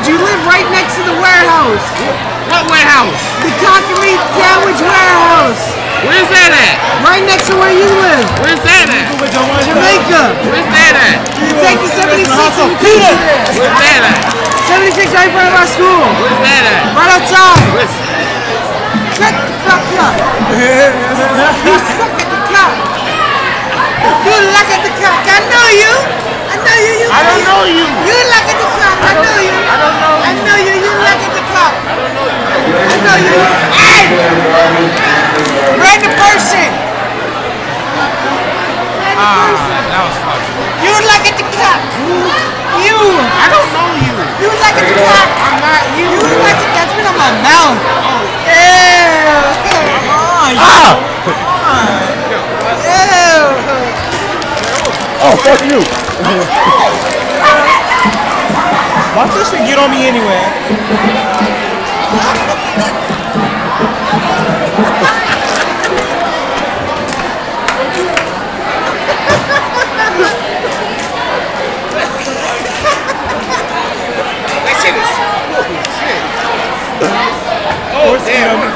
You live right next to the warehouse. What warehouse? The cock and meat sandwich warehouse. Where's that at? Right next to where you live. Where's that at? Jamaica. Where's that at? You take the 76 and you take it. Where's that at? 76 right in front of our school. Where's that at? Right outside. Where's... Shut the fuck up. You suck at the cock. You look at the cock. I know you. I know you. I don't know you. You look at the cock. I know you. I don't know you. I know you. You look at the cock. I don't know you. I know you. Hey! Random person. Random person. That was funny. You look at the cock. You. I don't know you. You look at the cock. I'm not you. You look at the. That's been on my mouth. Yeah. Come on. Oh, fuck you. Watch this shit get on me anyway. That shit is... Oh, shit. Oh, damn.